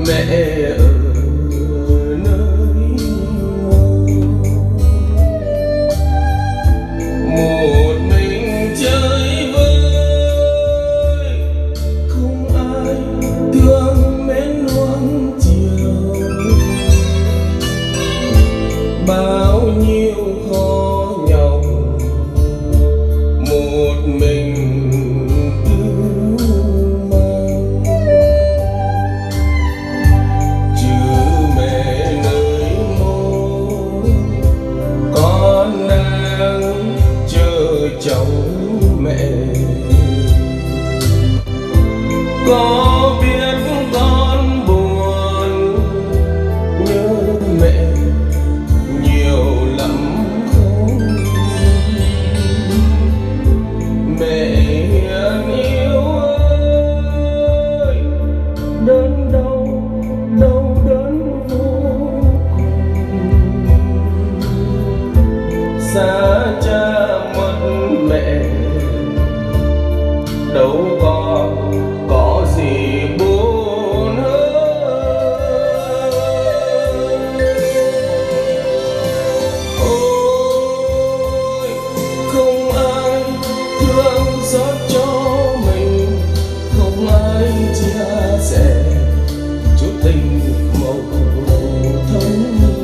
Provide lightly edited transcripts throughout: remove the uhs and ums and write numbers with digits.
mẹ ở nơi một mình chơi vơi, không ai thương mến nuông chiều. Bao nhiêu khó nhọc một mình chồng mẹ. Có biết con buồn nhớ mẹ nhiều lắm không? Mẹ hiền yêu ơi, đớn đau đau đớn vô cùng. Xa cha mẹ đâu có gì buồn hơn. Ôi không ai thương xót cho mình, không ai chia sẻ chút tình màu thắm.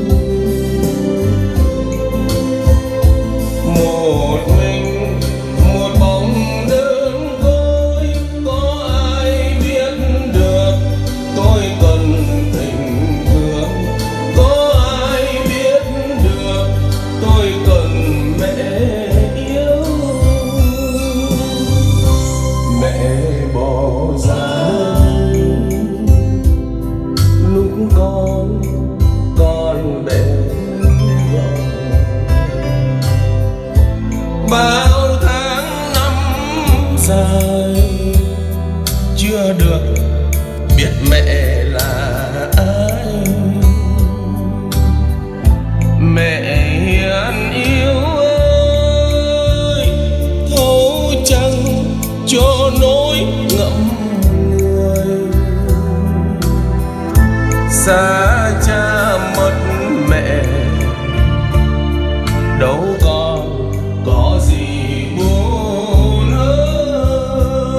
Bao tháng năm dài chưa được biết mẹ là ai. Mẹ hiền yêu ơi, thấu chẳng cho nỗi ngậm người. Xa cha mất mẹ đâu có gì buồn hơn.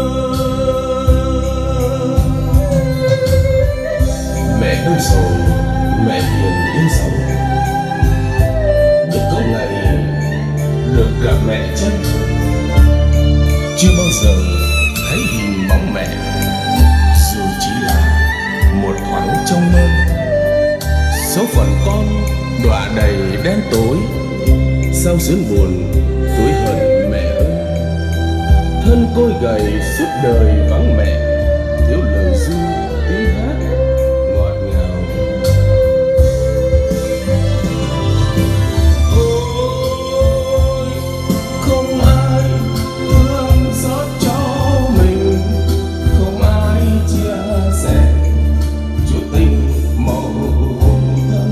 Mẹ đâu rồi, mẹ hiền yên sống. Biết có ngày được gặp mẹ chân, chưa bao giờ thấy hình bóng mẹ, dù chỉ là một thoáng trong mơ. Số phận con đọa đầy đen tối, sao sướng buồn tuổi hận mẹ ơi. Thân côi gầy suốt đời vắng mẹ, thiếu lời ru tiếng hát ngọt ngào. Ôi không ai thương xót cho mình, không ai chia sẻ chút tình màu thắm.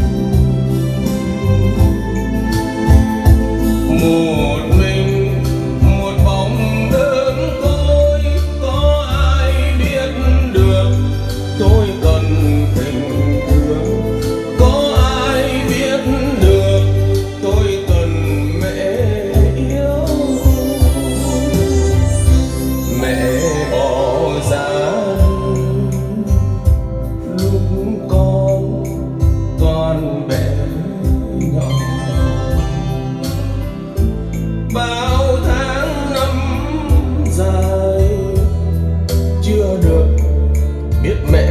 Một mình một bóng đơn côi, có ai biết được tôi cần tình thương? Có ai biết được tôi cần mẹ yêu? Mẹ bỏ ra lúc con bé nhỏ. Bao tháng năm dài chưa được biết mẹ